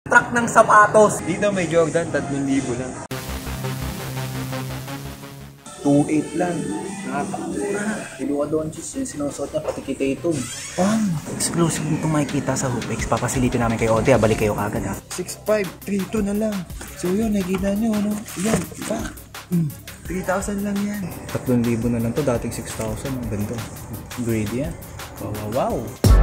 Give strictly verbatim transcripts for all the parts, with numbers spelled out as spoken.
truck ng sapatos. Dito may Jordan, tatlong libo lang. two eight lang. Nakakaura. Kiluwa doon yung sinusuot niya, pati kita ito. Pang, exclusive nito makikita sa Hoopex. Papasilipin namin kayo. Ote, balik kayo kagad ha. six five, three two na lang. So yun, nakikita nyo, ano? Yan, pa. Mm, three thousand lang yan. tatlong libo na lang to, dating six thousand. Ang ganda. Greedy yan. Wow, wow, wow.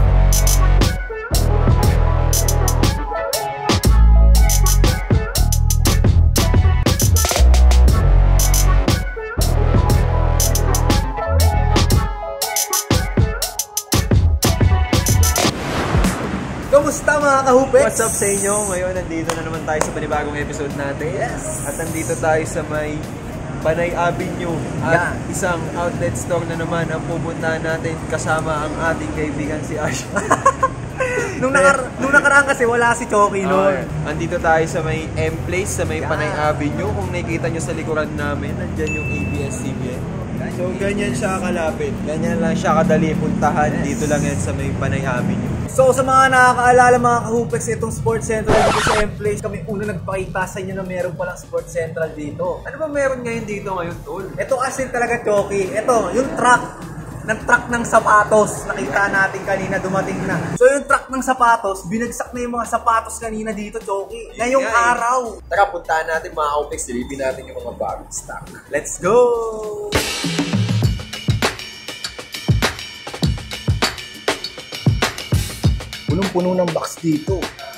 Kamusta mga ka-Hoopex? What's up sa inyo? Ngayon nandito na naman tayo sa panibagong episode natin. Yes! At nandito tayo sa may Panay Avenue. At yeah. Isang outlet store na naman ang pupuntahan natin kasama ang ating kaibigan si Ash. nung, nakar nung nakaraan kasi wala si Choki noon. Uh, andito tayo sa may M-Place, sa may yeah. Panay Avenue. Kung nakikita nyo sa likuran namin, nandyan yung A B S C B N. So ganyan siya kalapit. Ganyan lang siya kadali puntahan. Yes. Dito lang yan sa may Panay Avenue. So sa mga nakakaalala mga ka-Hoopex, itong Sports Central dito sa M-Place, kami una nagpakita sa inyo na meron palang Sports Central dito. Ano ba meron ngayon dito ngayon, tol? Ito kasi talaga, Choki. Ito, yung truck ng truck ng sapatos. Nakita natin kanina, dumating na. So yung truck ng sapatos, binagsak na yung mga sapatos kanina dito, Choki. Ngayong yeah, eh. araw. Tara, puntahan natin mga ka-Hoopex. Silipin natin yung mga bagong stock. Let's go! Punong-puno ng box dito.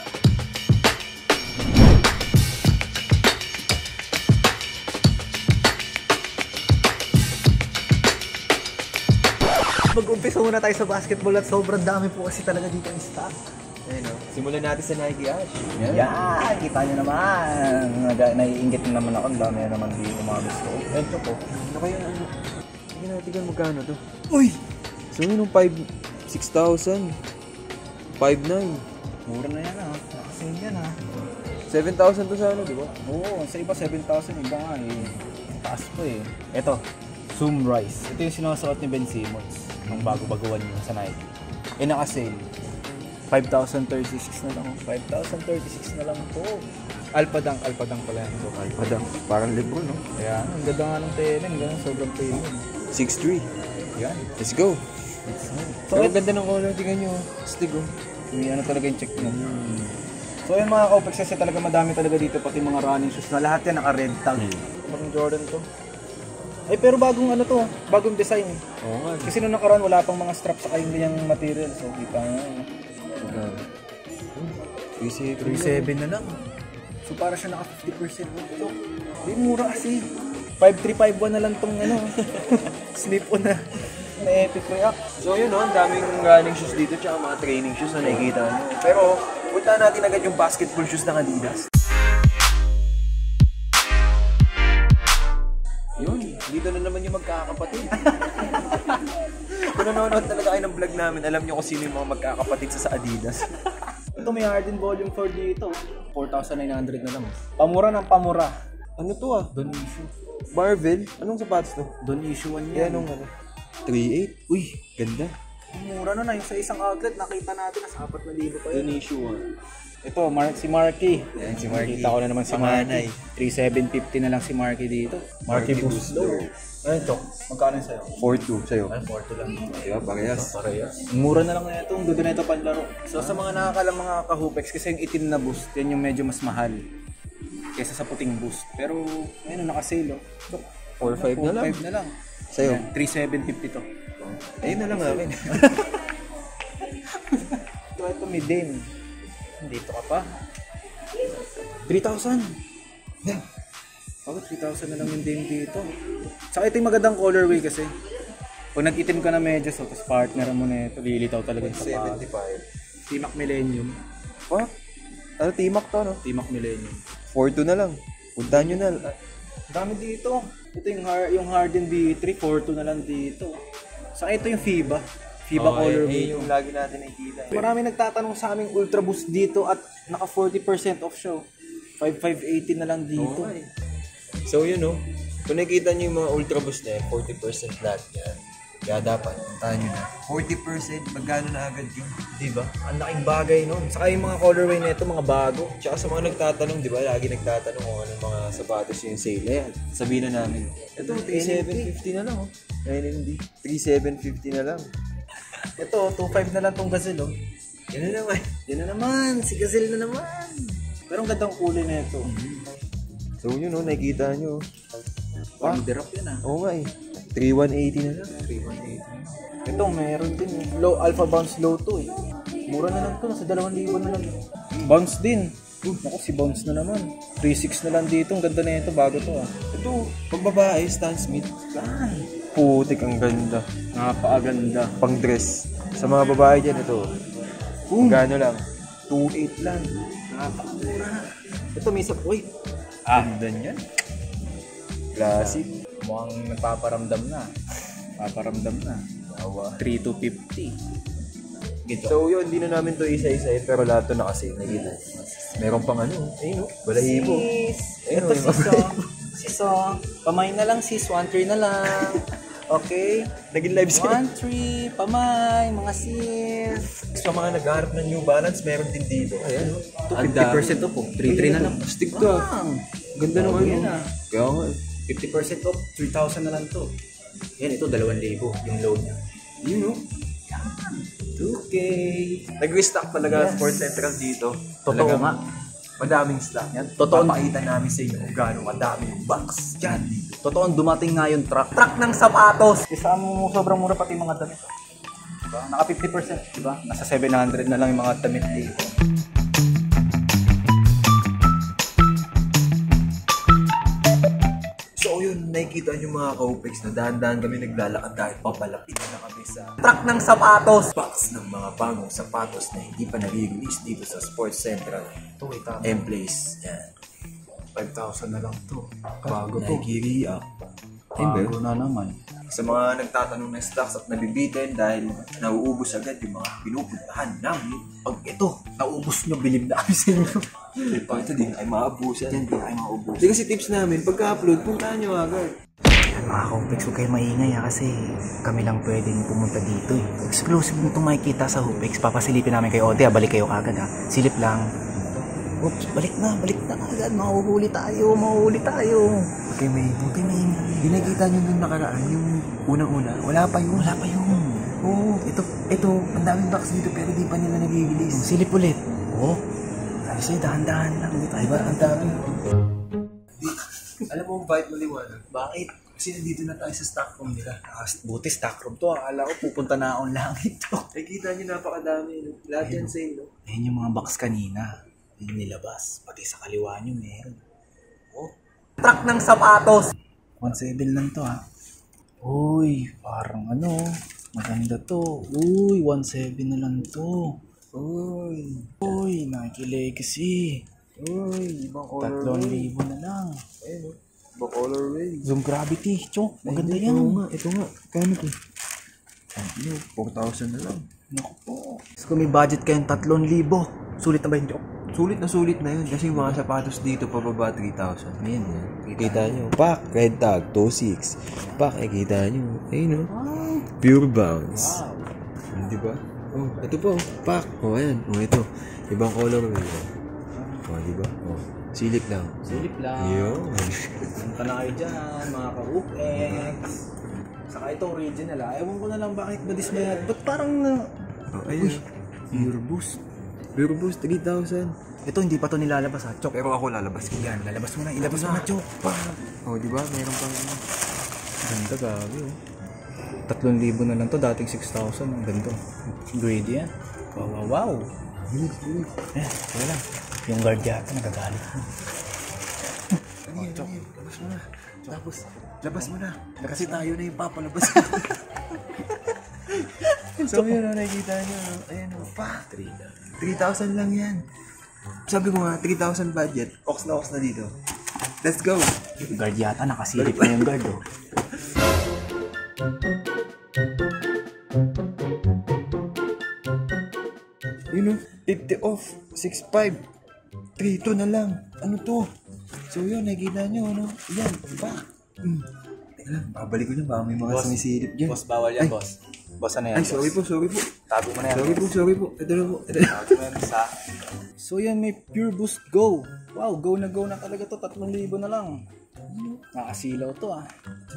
Mag-umpisa muna tayo sa basketball at sobrang dami po kasi talaga dito ang stock. Ayun o. Simulan natin sa Nike Ash. Yan. Yan. Kita nyo naman. Naiingit na naman ako. Ang dami na naman dito mga gusto. Ito po. Ano kaya ano? Sige natin kung magkano to. Uy! So yun yung five, six thousand. five nine. Mura na yan ah. Nakasale yan ah. seven thousand to sa ano, di ba? Oo, sa iba seven thousand. Iba nga eh. Taas po eh. Ito, Zoom Rise. Ito yung sinusuot ni Ben Simmons. Nung bago-baguan yun sa Nike. Eh nakasale. five thousand thirty-six na lang. five thousand thirty-six na lang po. Alpha Dunk, Alpha Dunk pala yan. So, Alpha Dunk. Parang libro, no? Kaya, ang ganda nga ng telen. Ganun, sobrang telen. six three. Yan. Let's go. So, ang ganda ng color. Tingnan nyo. Stig, oh. May ano talaga yung check nyo. Hmm. So yung mga ka-Hoopex kasi talaga madami talaga dito, pati mga running shoes na lahat yan naka-red tag. Hmm. Parang Jordan to. Ay pero bagong ano to, bagong design. Oo nga. Kasi nung nakaraan wala pang mga straps sa kayong ganyang material. So kita nga. three seven na lang. So para siya naka fifty percent off. So, di mura kasi. five three five one na lang tong ano. Slip-on na. Na epic react. So yun no, ang daming running shoes dito tsaka mga training shoes na nakikita nyo. Pero punta natin agad yung basketball shoes ng Adidas. Yun, dito na naman yung magkakapatid. Kung nanonood talaga kayo ng vlog namin, alam nyo kung sino yung mga magkakapatid sa, sa Adidas. Ito may Harden Volume four dito. four thousand nine hundred na lang. Pamura ng pamura. Ano to ah? Don issue. Marvel? Anong sapatos to? Don issue one yan. yan. Anong ano? three eight? Uy, ganda. Mura na na. Yung sa isang outlet, nakita natin na sa apat na libo pa yun. Don issue one. Ito, Mark, si Marky. Yan, si Marky. Kita ko na naman si Marky. three seven fifty na lang si Marky dito. Marky Boost Low. Ano ito? Magkano yun sa'yo? four two sa'yo. Ay, four two lang. Diba, parehas. Parehas. Mura na lang na ito. Ang dudo na ito panlaro. So sa mga nakakalang mga ka-Hoopex, kasi yung itim na boost, yan yung medyo mas mahal kaysa sa puting boost. Pero, ayun, nakasale oh. four five na lang. four five na lang. Sa'yo? three seven fifty to. Ayun na lang akin. Ito, ito, midin. Dito ka pa. three thousand. Yeah. Bakit three thousand na lang yung din dito? Saka ito yung magandang colorway kasi. Pag nag-itim ka na medyo, so tapos partner mo na ito, lilitaw talaga yung sapatos. seventy-five. T-Mac Millennium. What? Ano, T-Mac to, no? T-Mac Millennium. four two na lang. Puntahan nyo na. Dami dito. Ito yung, har yung Harden B three, four two na lang dito. Saka ito yung FIBA. FIBA okay, colorway. Eh, yung lagi natin nakikita. Marami nagtatanong sa aming Ultra Boost dito at naka forty percent off show. five five eighty na lang dito. Okay. So yun no, kung nakikita nyo yung mga Ultra Boost na yan, forty percent lahat yan. Kaya dapat, puntahan nyo na. forty percent, magkano na agad yun? Diba? Ang laking bagay nun. Saka yung mga colorway na ito, mga bago. Tsaka sa mga nagtatanong, di ba? Lagi nagtatanong kung anong mga sapatos yung sale. Ayan, sabihin na namin. Ito, three thousand seven hundred fifty na lang, oh. N M D. three thousand seven hundred fifty na lang. Ito, two point five na lang tong gazelle, oh. Yan na naman. Yan na naman, si gazelle na naman. Pero ang gandang kulay na ito. Mm-hmm. So yun, oh, nakikita nyo. Ah, drop yan, ah. Oo nga eh. three thousand one eighty na lang. three thousand one eighty. Ito, meron din. Eh. Low, alpha bounce low to, eh. Mura na lang to, nasa two thousand na lang. Bounce din. Uh, naku, si bounce na naman. three thousand six na lang dito. Ang ganda na ito, bago to, ah. Ito, pag babae, Stan Smith. Yan. Putik, ang ganda. Napakaganda. Pang dress. Sa mga babae dyan, ito. Um, Gano lang? two eight lang. Napakamura. Ito, may isa. Uy. Ah, ganda niyan. Classic. Mukhang nagpaparamdam na. Paparamdam na. three to fifty. Gito. So yun, hindi na namin to isa-isa eh, pero lahat to na kasi, nakikita. Meron pang ano, ayun o, balahibo. Sis. Ayun, Ito, may sis, oh. Sis, oh. Pamay na lang, sis. one three na lang. Okay? Naging live sale. one three, pamay, mga sis. Sa mga naghaharap ng New Balance, meron din dito. Ayan o. fifty percent off po. three three na lang. Stick to ah. Ganda naman yan, yun ah. Kaya nga eh. fifty percent off, three thousand na lang to. Yan, ito, two thousand yung load niya. Yun o. two K. Nag-restock talaga Yes. Sports Central dito. Totoo Talagang nga. Madaming stock. Yan, totoo. Papakita namin sa inyo kung gaano madami yung box dyan dito. Totoo, dumating nga yung truck. Truck ng sapatos! Isa mo sobrang mura pati mga damit. Diba? Naka fifty percent, diba? Nasa seven hundred na lang yung mga damit dito. So yun, nakikita nyo mga ka-Upex na dahan-dahan kami naglalakad dahil papalapit na kami sa truck ng sapatos. Box ng mga bagong sapatos na hindi pa nare-release dito sa Sports Central. Ito, ito. M-Place. Yan. five thousand na lang to. Bago to. Nike Re-Up. Bago na naman. Sa mga nagtatanong ng stocks at nabibitin dahil nauubos agad yung mga pinupuntahan namin. Pag ito, naubos nyo, bilib na kami sa inyo. Pag ito din ay maabusan. Yan, di ay maubos. Hindi kasi tips namin, pagka-upload, puntahan nyo agad. Mga ka-Hupex, huwag kayo maingay ha, kasi kami lang pwedeng pumunta dito eh. Exclusive mo itong makikita sa Hupex. Papasilipin namin kayo. O, Tea, balik kayo kagad ha. Silip lang. Oops, balik na, balik na agad. Mahuhuli tayo, mahuhuli tayo. Okay, may, okay, may, hindi nakita nyo nung nakaraan, yung unang-una, wala pa yun. Wala pa yun. Oo, ito, ito, ang daming box dito pero di pa nila nag-release. Silip ulit. Oo. Kasi dahan-dahan lang. Dito tayo. Diba, ang dami. Alam mo, vibe maliwanag. Bakit? Kasi nandito na tayo sa stock room nila. Ah, buti stock room to. Akala ko pupunta na akong langit to. Nakikita nyo, napakadami. No? Lahat yan sale, no? Ayan yung mga box kanina. Yung nilabas. Pati sa kaliwa nyo meron. Oh. Truck ng sapatos! one seven lang to ha. Uy, parang ano. Maganda to. Uy, one seven na lang to. Uy. Uy, Nike Legacy. Uy, ibang colorway. Tatlong libo na lang. Ayun, no? Ibang colorway. Zoom Gravity. Chok, maganda Ay, yan. Ito nga, ito nga. Kano to? Ano, four thousand na lang. Naku po. Kung may budget kayong tatlong libo, sulit na ba yung joke? Sulit na sulit na yun kasi yung mga sapatos dito pababa three thousand. Ayan, Kita nyo, pack, red tag, two six. Pack, eh, kita nyo. Ayun, no? Pure bounce. Wow. Di ba? Oh, ito po, pack. Oh, ayan. Oh, ito. Ibang color. Oh, di ba? Oh, silip lang. Silip lang. Yun. Punta na kayo dyan, mga ka-Upex. Saka ito original ah. Ewan ko na lang bakit madismayad. Ba't parang na... Oh, ayun. Pure boost. Pure boost, three thousand. Ito hindi pa to nilalabas ha, Chok. Pero ako lalabas ko. Yan, lalabas mo na. Ilabas mo na, Chok. Pa. Oh, di ba? Meron pang... Ganda, gabi oh. Tatlong libo na lang to, dating six thousand. Ang ganda. Grade yan. Wow, wow, wow. Eh, wala. Yung guard yata, nagagalit mo. Ano yan, ano yan? Labas mo na. Tapos, labas mo na. Kasi tayo na yung papalabas. So yun, no, nakikita nyo. No? Ayan, no, pa. three thousand lang yan. Sabi ko nga, three thousand budget. Ox na ox na dito. Let's go. Guard yata, nakasilip na yung guard oh. Yun, no, fifty off. six five. three two na lang. Ano to? So yun, nakikita nyo, no? Yan, pa. Mm. Teka lang, babalik ko lang. Baka may mga sumisilip dyan. Boss, bawal yan, Ay. boss. Boss, ano yan, Ay, sorry boss? po, sorry po. Tago mo na yan, Sorry po, boss. sorry po. Ito na po. Ito na. Tago mo yan, boss, ha? So yan, may Pure Boost Go. Wow, go na go na talaga to. tatlong libo na lang. Nakasilaw to, ah.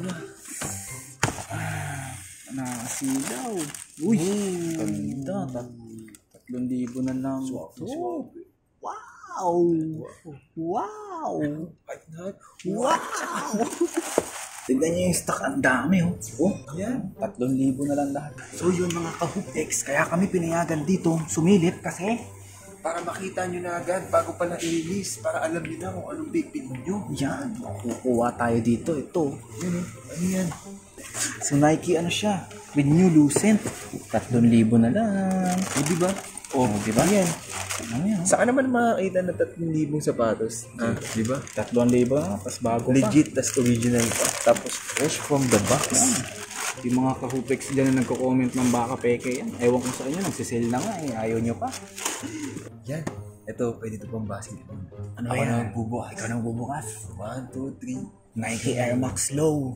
Ah, nakasilaw. Uy, ganda. Tat- tatlong libo na lang. Oh, wow. Wow. Wow. Tignan niyo yung stock, ang dami, oh. Oh, yan. Tatlong libo na lang lahat. So yun mga ka-Hooptex, kaya kami pinayagan dito sumilip kasi Para makita nyo na agad bago pa na-release. Para alam nyo na kung anong big pin nyo. yan, kukuha tayo dito. Ito. Yan eh. Ano yan? So Nike ano siya? With new Lucent. Tatlong libo na lang. Eh, di ba? Oh, di ba? Yan. Ano yan? Saan ka naman makakita na tatlong libong sapatos? Ah, di ba? Tatlong libo na, tapos bago pa. Legit, tas original pa. Tapos fresh from the box. Yung mga ka-Hooptex dyan na nagko-comment ng baka peke yan. Ewan ko sa inyo, nagsisale na nga eh. Ayaw nyo pa. Yan. Ito, pwede ito pang basketball. Ano Ako yan? na magbubukas. Ikaw nang bubukas. One, two, three. Nike Air Max Low.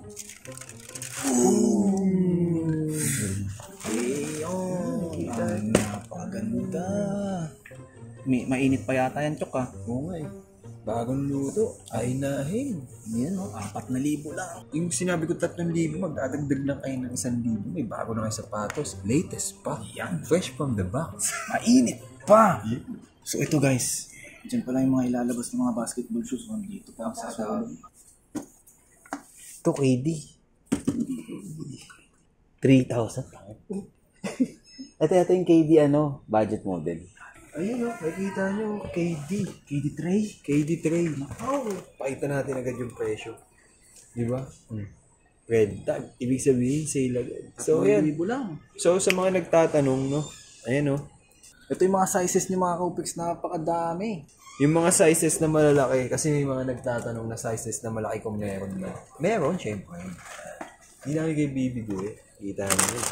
Ooh. Ayun. Napakaganda. May, mainit pa yata yan, Chok, ah. Oo nga eh. Bagong luto. Ay nahin. Yan, oh. Apat na libo lang. Yung sinabi ko tatlong libo, magdadagdag lang kayo ng isang libo. May bago na kayo sapatos. Latest pa. Yan. Fresh from the box. Mainit pa. So ito guys, dyan pala yung mga ilalabas ng mga basketball shoes. Dito pa sa sulod. Ito K D. three thousand. Ito, ito yung K D ano, budget model. Ayun o, nakikita nyo. K D. K D tray. K D tray. Oh, pakita natin agad yung presyo. Di ba? Hmm. Red tag. Ibig sabihin, sale agad. So, Tatlong yan. libo lang. So, sa mga nagtatanong, no? Ayan o. Ito yung mga sizes ni mga Hooptex, napakadami. Yung mga sizes na malalaki, kasi may mga nagtatanong na sizes na malaki kung meron na. Meron, syempre. Hindi namin kayo bibigo eh. Kita namin yun.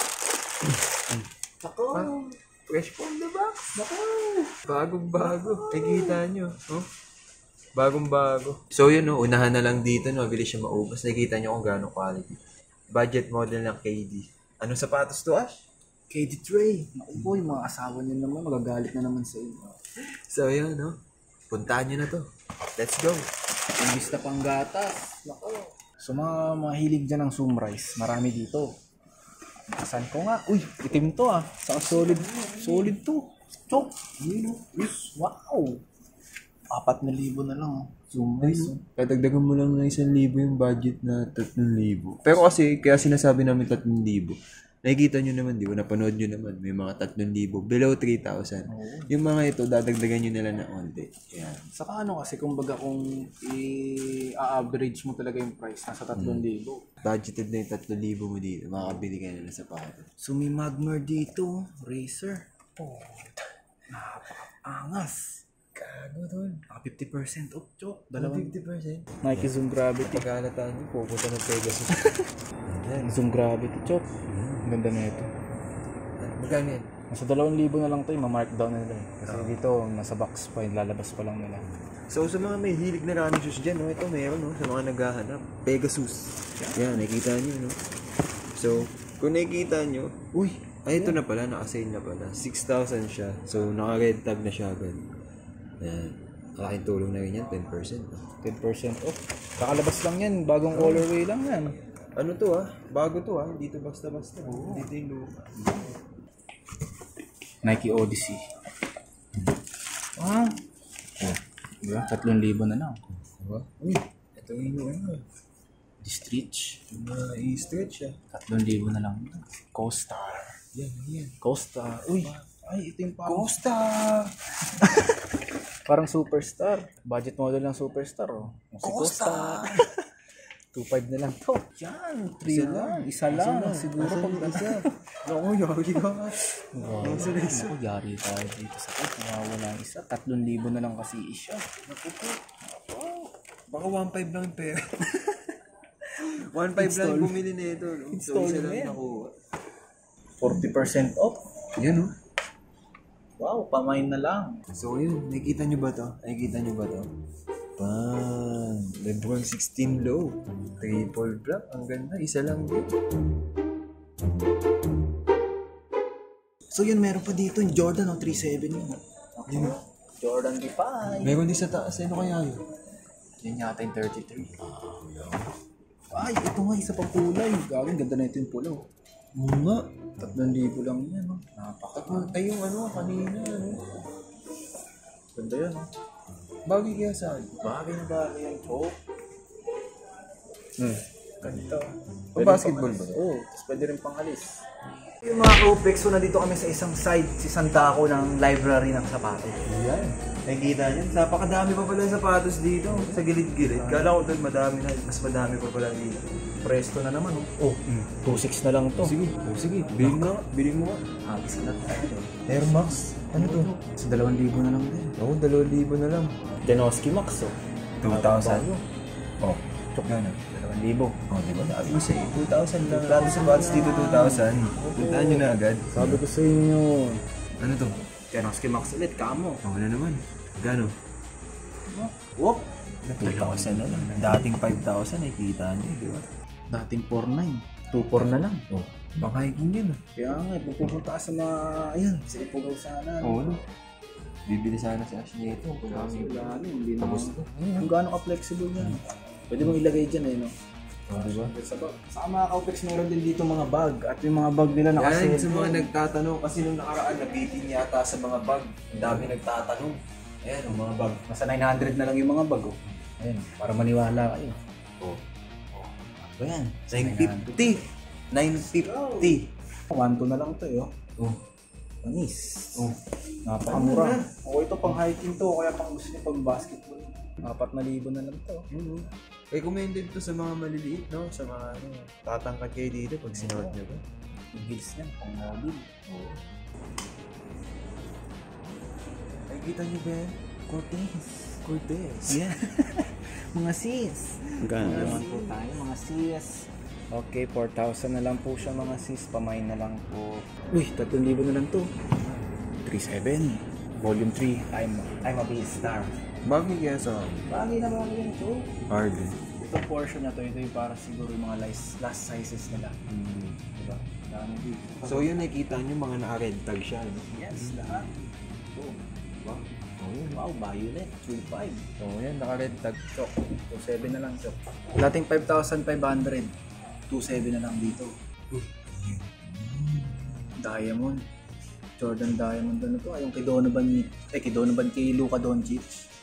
Ako. Ah, fresh from the box. Naku. Bagong-bago. Eh, kita nyo. Oh? Bagong-bago. So, yun, no? Unahan na lang dito, no? Mabilis siya maubos. Nakikita nyo kung gano'ng quality. Budget model ng K D. Anong sapatos to, Ash? K D tray. Naku po, yung mga asawa niyo naman, magagalit na naman sa inyo. So, yun, no? Puntahan nyo na to. Let's go. Imbis na pang gatas. Naku. So, mga mahilig dyan ng Sumrise, marami dito. Saan ko nga? Uy, itim to ah. Saka solid. Solid to. Chok. Yun oh. Wow. Apat na libo na lang. Sumrise. Oh. Kaya dagdagan mo lang ng isang libo yung budget na tatlong libo. Pero kasi, kaya sinasabi namin tatlong libo. Nakikita nyo naman, di ba? Napanood nyo naman. May mga tatlong libo. Below three thousand. Oh. Yung mga ito, dadagdagan nyo nila na onte. Yan. Saka ano kasi, kumbaga kung i-average mo talaga yung price, nasa tatlong libo. Budgeted na yung tatlong libo mo dito. Makakabili ka na ng sapatos. So may Magmer dito. Racer. Oh. Napaka-angas. Gago doon. Naka fifty percent off, Chok. Dalawang Dalawang fifty percent. Nike Zoom Gravity. Pagkalataan nyo, pupunta ng Pegasus. Yan, Zoom Gravity, Chok. Ang ganda na ito. Magkano yan? Nasa dalawang libo na lang ito, ma-markdown na nila eh. Kasi oh. Dito, nasa box pa, lalabas pa lang nila. So, sa mga may hilig na running shoes dyan, no? Ito meron, no? Sa mga naghahanap. Pegasus. Yan, nakikita nyo, no? So, kung nakikita nyo, uy, ay, ito na pala, naka-sale na pala. six thousand siya. So, naka-red tag na siya agad. Yan. Kalaking tulong na rin yan, ten percent. No? ten percent off. Kakalabas lang yan, bagong colorway lang yan. Ano to ah? Bago to ah. Hindi to basta-basta. Oh. Dito yung luma. Nike Odyssey. Ah. Oh. Diba? Tatlong libo na lang. Diba? Uy. Ito yung ano. Di-stretch. Uh, i-stretch ah. Tatlong libo na lang. Co-Star. Yan, yan. Co-Star. Uy. Ay, ito yung parang... Co-Star! Parang superstar. Budget model ng superstar oh. Si Co-Star! two five na lang to. Yan, three lang. Isa lang. Siguro pag isa. Naku, yari ka. Wow. Isa na isa. Yari tayo dito sa ito. Nawawala ang isa. Tatlong libo na lang kasi isa. Naku po. Baka one five lang yung pera. one five lang yung bumili na ito. No? So, isa lang nakuha. forty percent off. Yan oh. Wow, pamain na lang. So, yun. Nakikita nyo ba to? Nakikita nyo ba to? Japan. Lebron sixteen low. Triple black. Ang ganda. Isa lang din. So yun, meron pa dito yung Jordan, oh, three seven yun. Yun. Jordan five. Meron din sa taas. Ano kaya yun? Yan yata yung thirty-three. Ay, ito nga, isa pang kulay. Gagawin, ganda na ito yung pula. Oo nga. Tatlong libo lang yan, no? Napaka. Ay, yung ano, kanina, ano. Ganda yan, no? Bagay kaya saan? Bagay na bagay yan, po. Hmm. Ganito. O basketball ba? Oo, tapos pwede rin pang alis. Yung mga Opex, so nandito kami sa isang side, si Santako ng library ng sapatos. Yan. Nakikita niyo, napakadami pa pala ng sapatos dito. Sa gilid-gilid. Kala ko doon madami na, mas madami pa pala dito. Presto na naman, oh. Oh, two six na lang to. Sige, oh, sige. Bili mo nga, bili mo nga. Agis na tayo. Air Max. Ano to? Sa dalawang libo na lang din. Oo, dalawang libo na lang. Denoski Max, oh. two thousand. Oh, chok na na. Dalawang libo. Oh, di ba? Sabi ko sa'yo, two thousand lang. Lahat sa bots dito, two thousand. Puntaan nyo na agad. Sabi ko sa inyo. Ano to? Denoski Max ulit, kamo. Oo na naman. Gano? Wop! two thousand na lang. Dating five thousand, nakikita nyo, di ba? Dating four nine. two four na lang. Oh, baka hiking yun ah. Kaya nga, pupunta ka sa mga, ayan, sa Ipugaw sana. Oo, no? Bibili sana si Ash nito. Kasi wala, hindi na. Tapos to. Kung gaano ka-flexible yan. Pwede mong ilagay dyan eh, no? Oh, diba? Sa mga Kaupex, meron din dito mga bag. At yung mga bag nila Yan, nakasil. sa mga nagtatanong, kasi nung nakaraan, nabitin yata sa mga bag. Ang dami nagtatanong. Ayan, ang mga bag. Nasa nine hundred na lang yung mga bag, oh. Ayan, para maniwala kayo. Oh. Ano yan? nine fifty. nine fifty. one two na lang to, eh, oh. Oh. Panis. Oh. Napakamura. O ito pang hiking to, kaya pang gusto niyo pang basketball. Apat na libo na lang to. Mm-hmm. Recommended to sa mga maliliit, no? Sa mga ano, tatangkad kayo dito pag sinuot nyo ba? Yung heels niyan, pang mobile. Oo. Ay, kita nyo ba yan? Cortez. Cortez. Yeah. Mga sis. Magkano naman po tayo, mga sis. Okay, four thousand na lang po siya mga sis. Pamain na lang po. Uy, tatlong libo na lang to. three seven. Volume three. I'm, I'm a B-star. Bagay kaya sa Bagay na bagay yun to. hardly. Itong portion na to, ito yung para siguro yung mga last, last sizes nila. Mm. Diba? Dami dito. So yun, nakikita nyo mga naka-red tag siya, no? Yes, lahat. Oh, Diba? Oh, yun. wow, violet. three five. Oh, yan, naka-red tag. Chok. two seven na lang, chok. Dating five thousand five hundred. two seven na lang dito. Diamond. Jordan Diamond ano to? Ayong kay Donovan, eh kay Donovan kay Luka Doncic.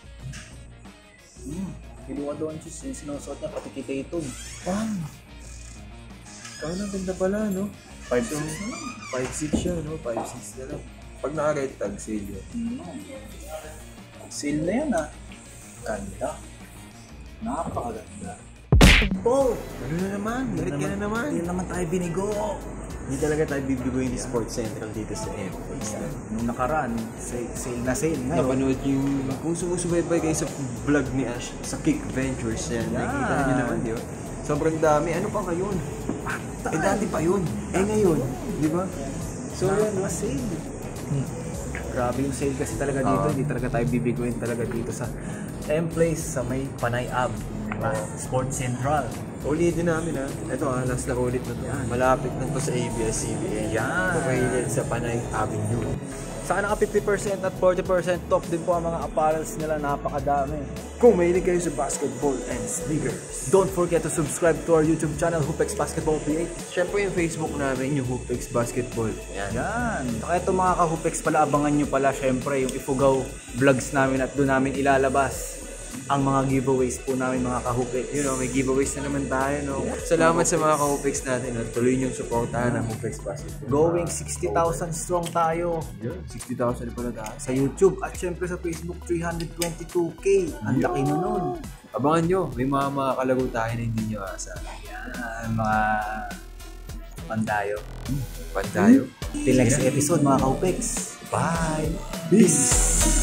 Hmm, kay Luka Doncic yung sinusuot niya pati kay Tatum. Wow! Kaya ganda pala, no? five six na lang. five six siya, no? five six na lang. Pag naka-red tag, sale yun. Hmm. Sale na yan ah. Ganda. Napakaganda. Oh! Ano na naman? Galit ka na naman. Hindi naman tayo binigo. Hindi talaga tayo bibigoyin ni Sports Central dito sa M. Nung nakaraan, sale, sale na sale. Ngayon, Napanood yung kung sumusubaybay kayo sa vlog ni Ash sa Kick Ventures yan. Yeah. Nakikita niyo naman, di ba? Sobrang dami. Ano pa ngayon? Eh dati pa yun. Eh ngayon, di ba? so yan, mga sale. Hmm. Grabe yung sale kasi talaga dito. Ah. Hindi talaga tayo bibiguin talaga dito sa M-Place sa may Panay Ab. Diba? Sports Central. Ulitin namin ha. Ito ha, last na ulit na to. Malapit na to sa A B S C B N. Yan. Located sa Panay Avenue. Saka naka fifty percent at forty percent top din po ang mga apparels nila. Napakadami. Kung mahilig kayo sa basketball and sneakers, Don't forget to subscribe to our YouTube channel, Hoopex Basketball P H. syempre yung Facebook namin, yung Hoopex Basketball. Yan. Yan. Saka ito mga ka-Hoopex pala, abangan nyo pala syempre yung Ifugaw vlogs namin at doon namin ilalabas ang mga giveaways po namin mga ka-Hoopex. You know, may giveaways na naman tayo, no? Salamat sa mga ka-Hoopex natin. No? Tuloy niyong suportahan ng Hoopex Basketball. Going sixty thousand strong tayo Yun, sixty thousand pala tayo. sa YouTube at syempre sa Facebook three hundred twenty-two K. Ang laki na nun. Abangan nyo, may mga makakalago tayo na hindi nyo asa. Yan, mga pandayo. Pantayo. Till next episode mga ka-Hoopex. Bye! Peace!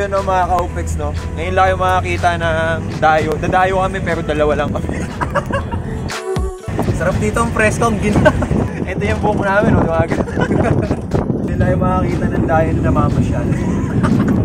yun no, mga ka-Upex, no? Ngayon lang yung makakita ng dayo. Dadayo kami pero dalawa lang kami. Sarap dito ang presko, ang gina. Ito yung buhok namin, no? Hindi lang yung makakita ng dayo na namamasyal.